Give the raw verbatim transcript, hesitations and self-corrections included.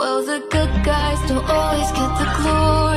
Well, the good guys don't always get the glory.